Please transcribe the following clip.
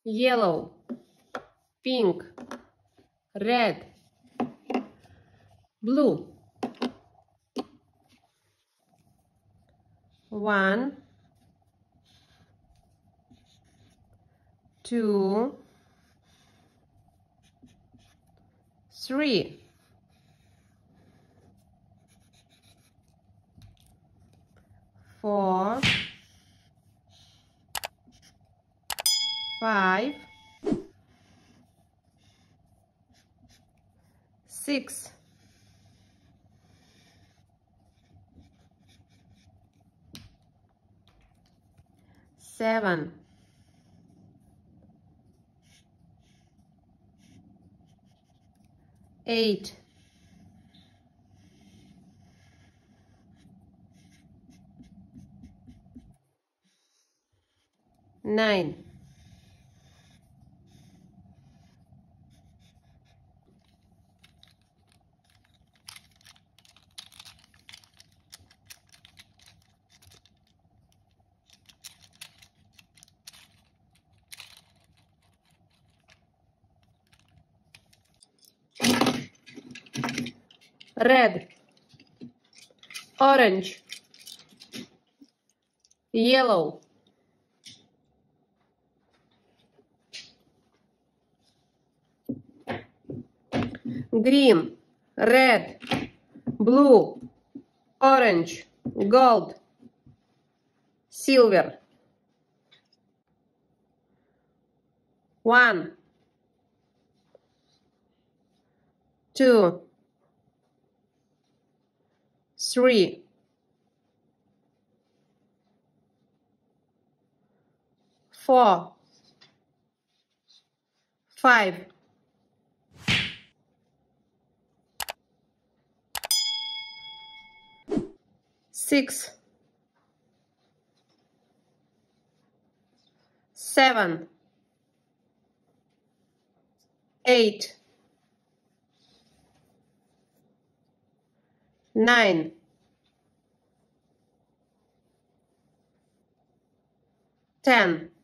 yellow, pink, red, blue. 1, 2, 3, 4, 5, 6, 7, 8, 9, 10. Red, orange, yellow, green, red, blue, orange, gold, silver. 1, 2, 3, 4, 5, 6, 7, 8, 9, 10.